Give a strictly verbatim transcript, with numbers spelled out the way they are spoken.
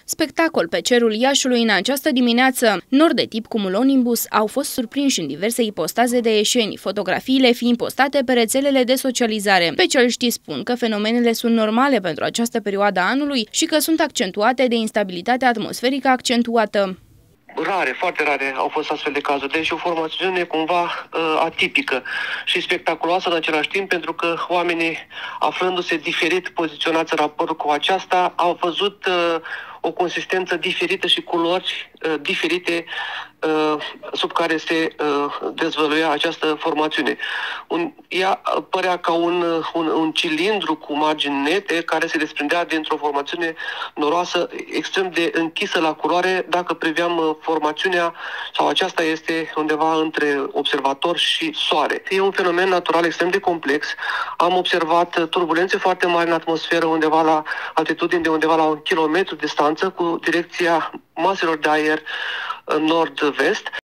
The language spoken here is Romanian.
Spectacol pe cerul Iașului în această dimineață. Nori de tip cumulonimbus au fost surprinși în diverse ipostaze de ieșeni, fotografiile fiind postate pe rețelele de socializare. Specialiștii spun că fenomenele sunt normale pentru această perioadă a anului și că sunt accentuate de instabilitatea atmosferică accentuată. Rare, foarte rare au fost astfel de cazuri, deci o formațiune cumva uh, atipică și spectaculoasă în același timp, pentru că oamenii, aflându-se diferit poziționați în raport cu aceasta, au văzut uh, o consistență diferită și culori uh, diferite uh, sub care se uh, dezvăluia această formațiune. Un, ea părea ca un, un, un cilindru cu margini nete care se desprindea dintr-o formațiune noroasă extrem de închisă la culoare dacă priveam uh, formațiunea, sau aceasta este undeva între observator și soare. E un fenomen natural extrem de complex. Am observat turbulențe foarte mari în atmosferă undeva la altitudini de undeva la un kilometru distanță cu direcția maselor de aer nord-vest.